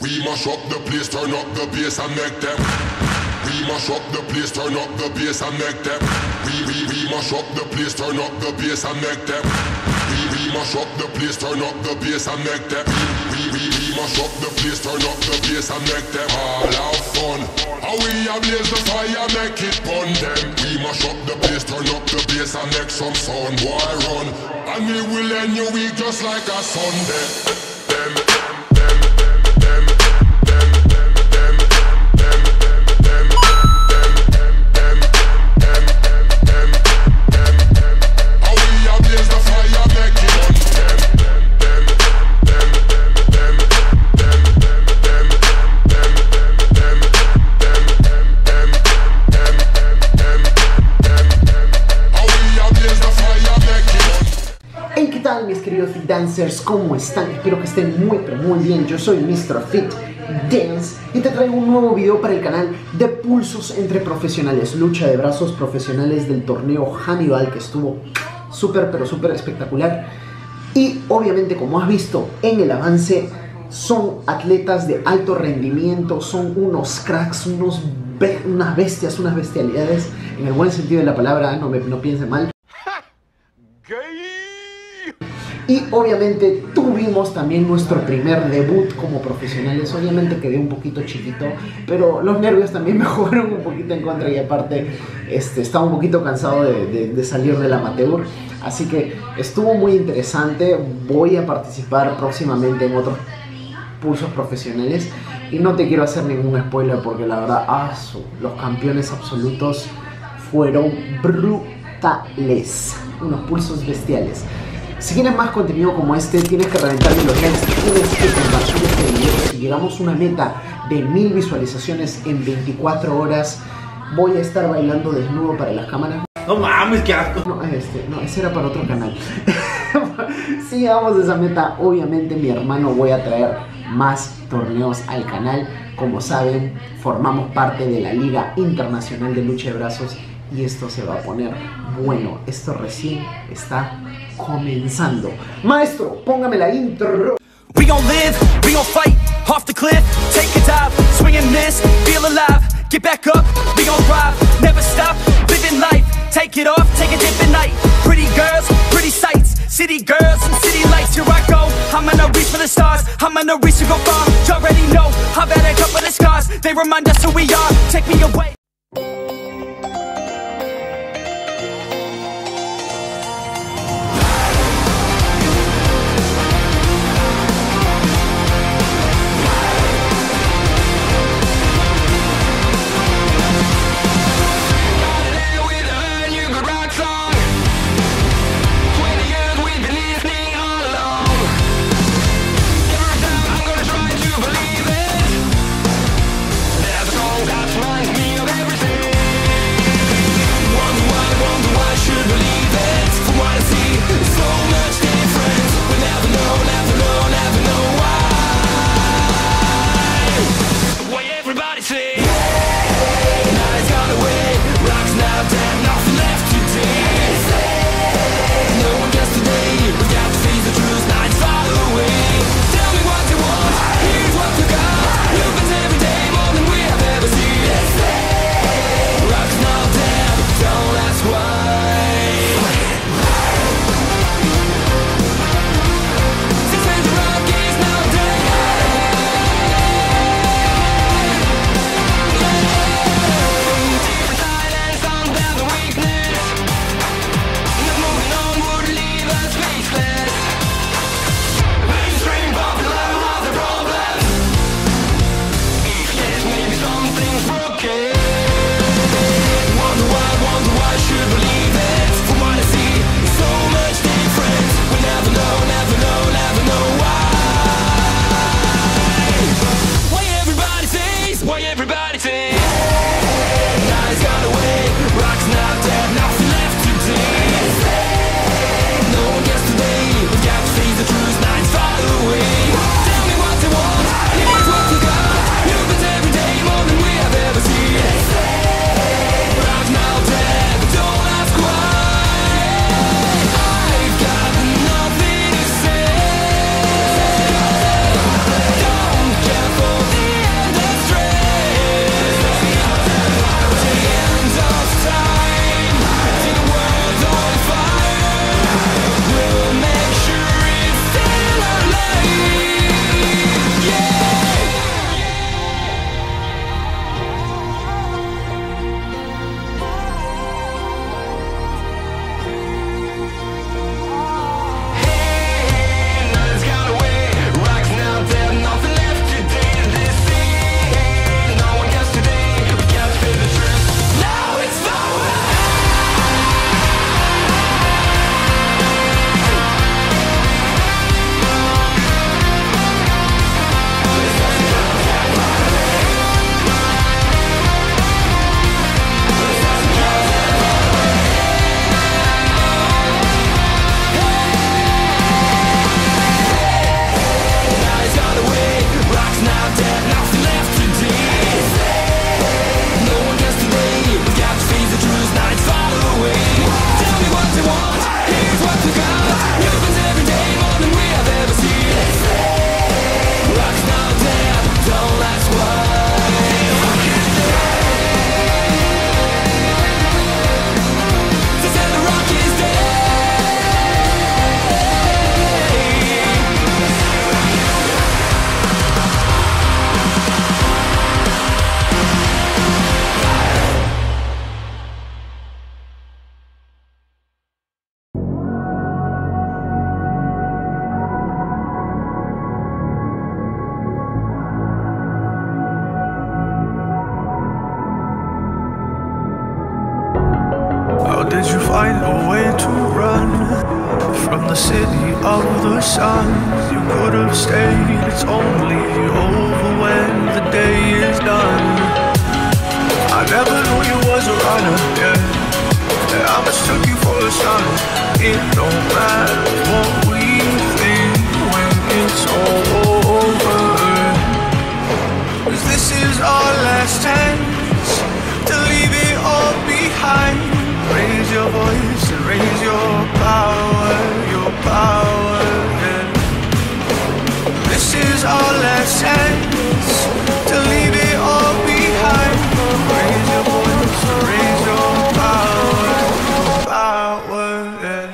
We mash up the place, turn up the bass and make them. We mash up the place, turn up the bass and make them. We mash up the place, turn up the bass and make them. We mash up the place, turn up the bass and make them. We mash up the place, turn up the bass and make them all have fun. How we ablaze the fire, make it burn them. We mash up the place, turn up the bass and make some sound, boy run. And we will end your week just like a Sunday. Mis queridos Fit Dancers, ¿cómo están? Espero que estén muy pero muy bien. Yo soy Mr. Fit Dance y te traigo un nuevo video para el canal de pulsos entre profesionales, lucha de brazos profesionales del torneo Hannibal, que estuvo súper pero súper espectacular. Y obviamente, como has visto en el avance, son atletas de alto rendimiento, son unos cracks, unas bestias, unas bestialidades en el buen sentido de la palabra, no piensen mal. Y obviamente tuvimos también nuestro primer debut como profesionales. Obviamente quedé un poquito chiquito, pero los nervios también me jugaron un poquito en contra, y aparte estaba un poquito cansado de salir del amateur. Así que estuvo muy interesante. Voy a participar próximamente en otros pulsos profesionales y no te quiero hacer ningún spoiler, porque la verdad los campeones absolutos fueron brutales, unos pulsos bestiales. Si quieres más contenido como este, tienes que reventarme los likes, tienes que compartir este video. Si llegamos a una meta de 1000 visualizaciones en 24 horas, voy a estar bailando desnudo para las cámaras. No mames, qué asco. No, ese era para otro canal. Si llegamos a esa meta, obviamente mi hermano, voy a traer más torneos al canal. Como saben, formamos parte de la Liga Internacional de Lucha de Brazos y esto se va a poner bueno. Esto recién está comenzando. Maestro, póngame la intro. We gon' live, we gon' fight, off the cliff, take a dive, swing and miss, feel alive, get back up, we gon' thrive, never stop, living life, take it off, take a dip at night, pretty girls, pretty sights, city girls and city lights, here I go, I'm gonna reach for the stars, I'm gonna reach to go far, you already know, I've had a couple of scars, they remind us who we are, take me away. That's mine, me find a way to run from the city of the sun. You could have stayed, it's only over when the day is done. I never knew you was a runner, yeah. I mistook you for a son. It don't matter what we think when it's all over, 'cause this is our last chance to leave it all behind. Raise your voice and raise your power, yeah. This is our last chance to leave it all behind. Raise your voice and raise your power, yeah.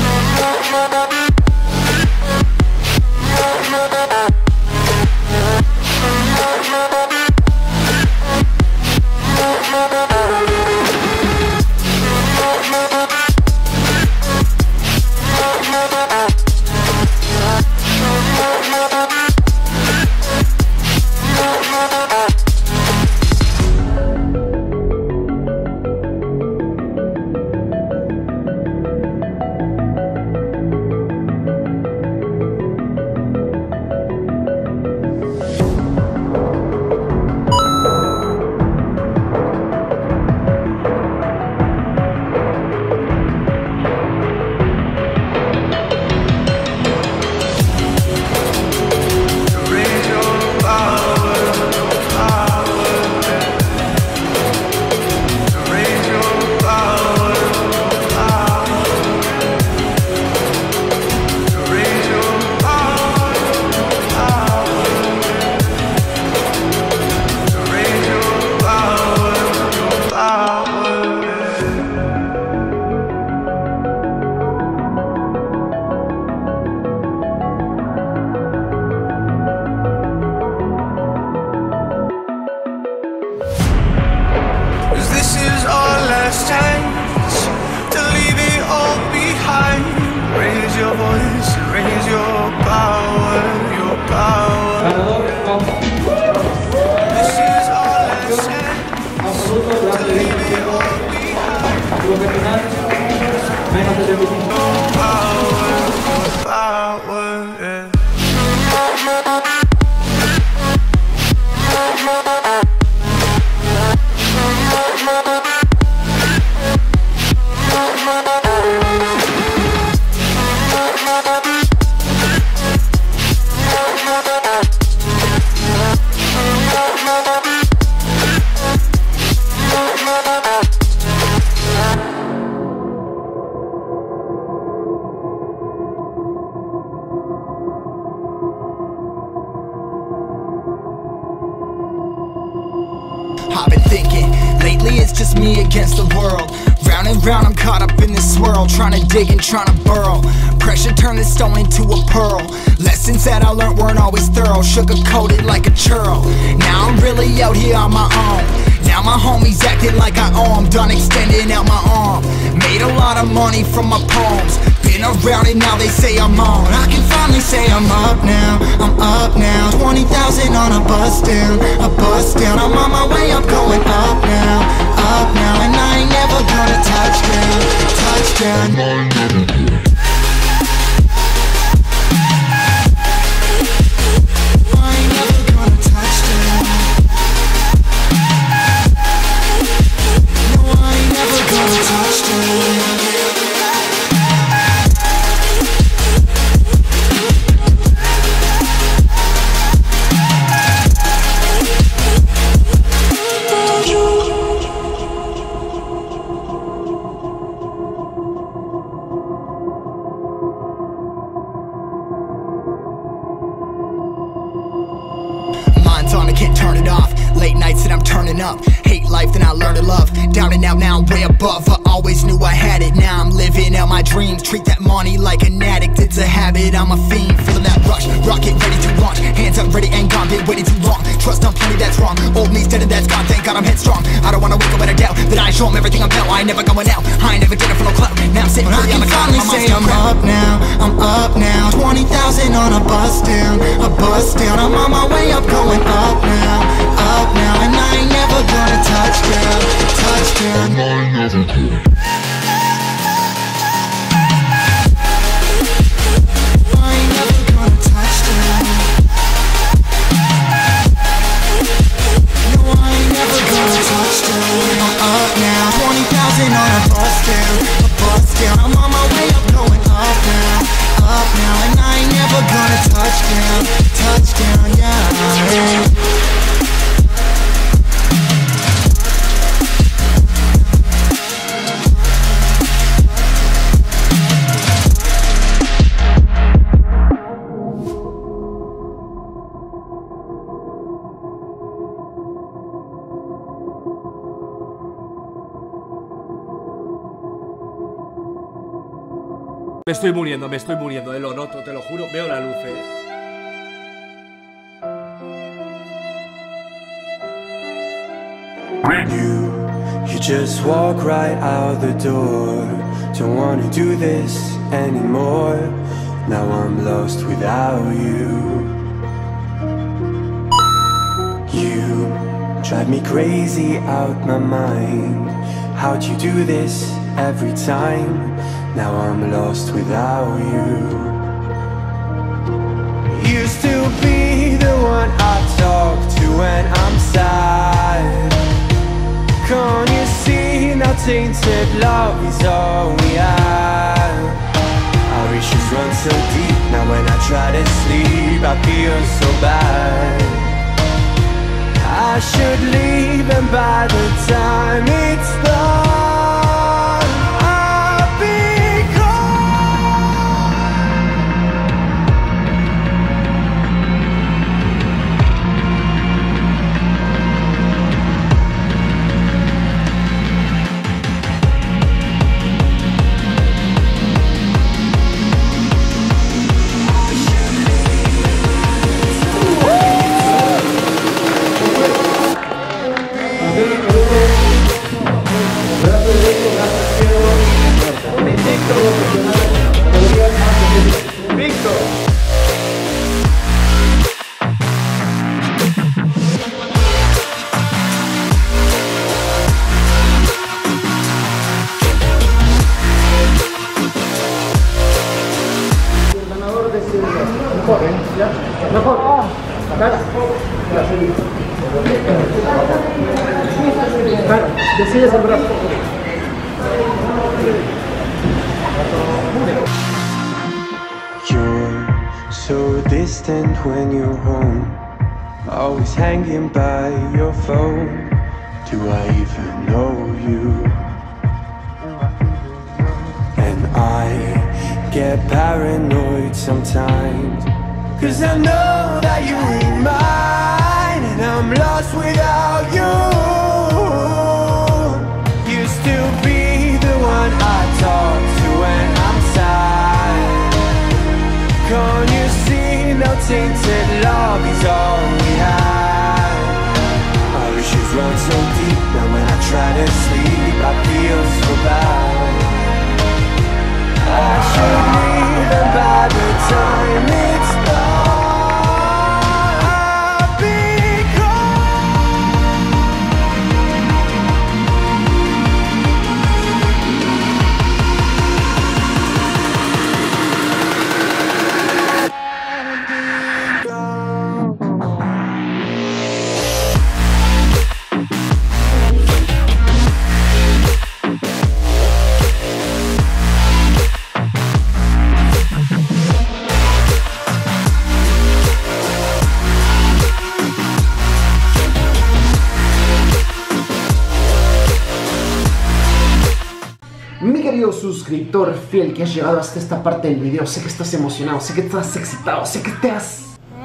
I've been thinking, lately it's just me against the world. Round and round I'm caught up in this swirl, trying to dig and trying to burrow. Pressure turned this stone into a pearl. Lessons that I learned weren't always thorough, sugar-coated like a churl. Now I'm really out here on my own. Now my homies acting like I owe 'em, done extending out my arm. Made a lot of money from my poems, been around and now they say I'm on. I can finally say I'm up now, I'm up now. 20,000 on a bus down, I'm on my way up, going up now, and I ain't never gonna touchdown. On, I can't turn it off. Late nights and I'm turning up. Hate life, then I learn to love. Down and out, now I'm way above. I always knew I had it, now I'm living out my dreams. Treat that money like an addict, it's a habit. I'm a fiend, feeling that rush. Rocket ready to launch. Hands up, ready and gone. Been waiting too long. Trust on plenty, that's wrong. Old me's dead and that's gone. Thank God I'm headstrong. I don't wanna wake up with a doubt that I show 'em everything I'm about. I ain't never going out. I ain't never did it for no clout. Now I'm sitting pretty on the cloud. I can finally say I'm up now, I'm up now. 20,000 on a bus down, I'm on my way up, going up now, and I ain't never gonna touchdown. Me estoy muriendo, lo noto, te lo juro, veo la luz, You just walk right out the door. Don't wanna do this anymore. Now I'm lost without you. You drive me crazy out my mind. How'd you do this every time? Now I'm lost without you. Used to be the one I talk to when I'm sad. Can't you see now tainted love is all we have? Our issues run so deep, now when I try to sleep I feel so bad. I should leave and by the time it's done I'll be gone. Decides el brazo. You're so distant when you're home, always hanging by your phone. Do I even know you? And I get paranoid sometimes, 'cause I know that you ain't mine, and I'm lost without you. Used to be the one I talk to when I'm sad. Can't you see now tainted love is all we have? Our issues run so deep, now when I try to sleep I feel so bad. I should leave and by the time it's done I'll be gone. Mi querido suscriptor fiel que has llegado hasta esta parte del video, sé que estás emocionado, sé que estás excitado, sé que te has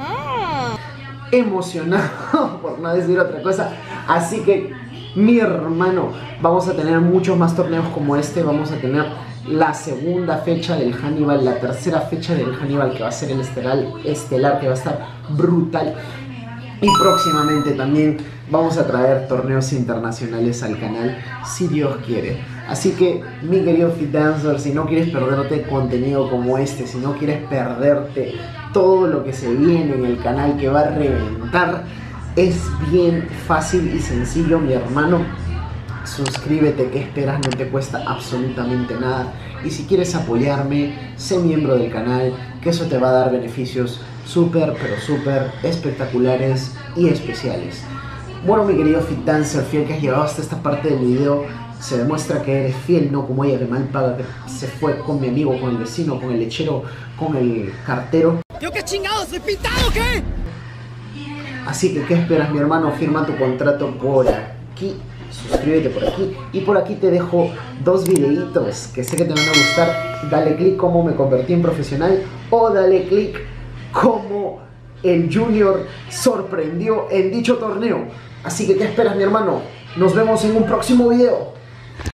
emocionado, por no decir otra cosa. Así que, mi hermano, vamos a tener muchos más torneos como este. Vamos a tener la segunda fecha del Hannibal, la tercera fecha del Hannibal, que va a ser el estelar, que va a estar brutal. Y próximamente también vamos a traer torneos internacionales al canal, si Dios quiere. Así que, mi querido Fit Dancer, si no quieres perderte contenido como este, si no quieres perderte todo lo que se viene en el canal que va a reventar, es bien fácil y sencillo, mi hermano. Suscríbete, ¿qué esperas? No te cuesta absolutamente nada. Y si quieres apoyarme, sé miembro del canal, que eso te va a dar beneficios súper, pero súper espectaculares y especiales. Bueno, mi querido Fit Dancer fiel que has llegado hasta esta parte del video, se demuestra que eres fiel, no como ella que mal paga, que se fue con mi amigo, con el vecino, con el lechero, con el cartero. ¿Yo qué chingados? ¿Soy pintado o qué? Así que, ¿qué esperas, mi hermano? Firma tu contrato por aquí, suscríbete por aquí, y por aquí te dejo dos videitos que sé que te van a gustar. Dale click cómo me convertí en profesional, o dale click cómo el Junior sorprendió en dicho torneo. Así que, ¿qué esperas, mi hermano? Nos vemos en un próximo video.